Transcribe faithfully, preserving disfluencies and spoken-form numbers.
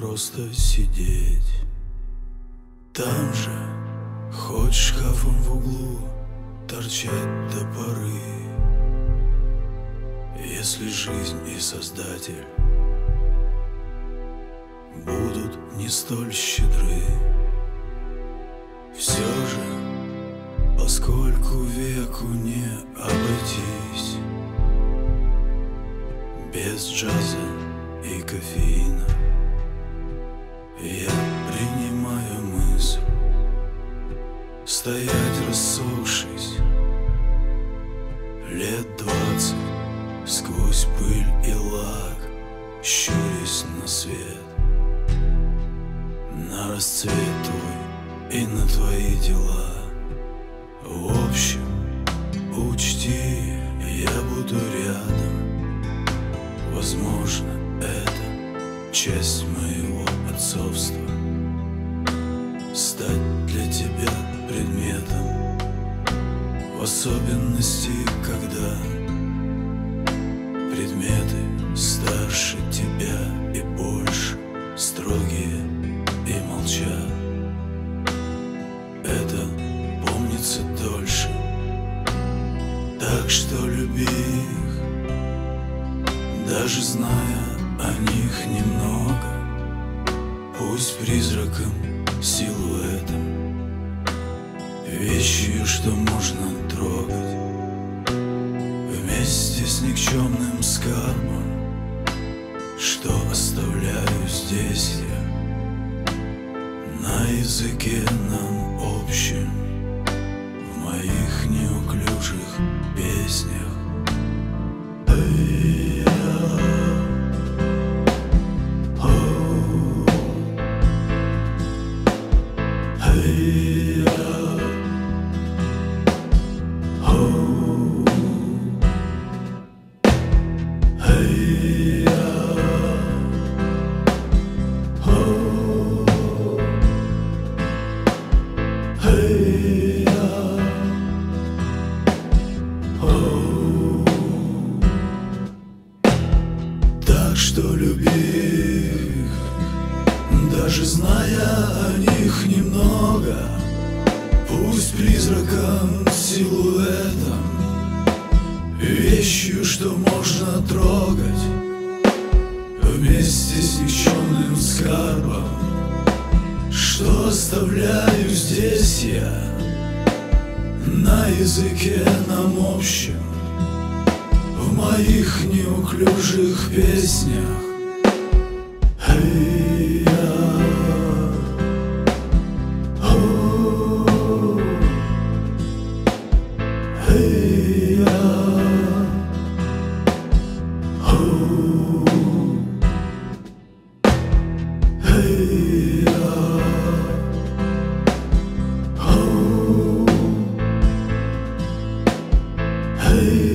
просто сидеть. Там же хоть шкафом в углу торчать до поры. Если жизнь и Создатель будут не столь щедры, все же, поскольку веку не обойтись без джаза и кофеина, я принимаю мысль стоять рассохшись лет двадцать сквозь пыль и лак, щурясь на свет, на расцвет твой и на твои дела. В общем, учти, я буду рядом. Возможно, это часть моего отцовства — стать для тебя предметом, в особенности, когда предметы старше тебя и больше, строгие и молчат. Это помнится дольше, так что люби их, даже зная о них немного. Пусть призраком, силуэтом, вещью, что можно трогать, вместе с никчемным скарбом, что оставляю здесь я, на языке нам общем, в моих неуклюжих песнях. Так что люби их, даже зная о них немного. Пусть призраком, силуэтом, вещью, что можно трогать, вместе с никчемным скарбом, что оставляю здесь я, на языке нам общем, в моих неуклюжих песнях. Hey